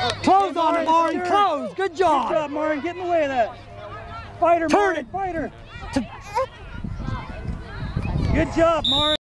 Close on it, Marin. Close. Good job. Good job, Marin. Get in the way of that. Fighter, Turn Marin. it. Fighter. Good job, Marin.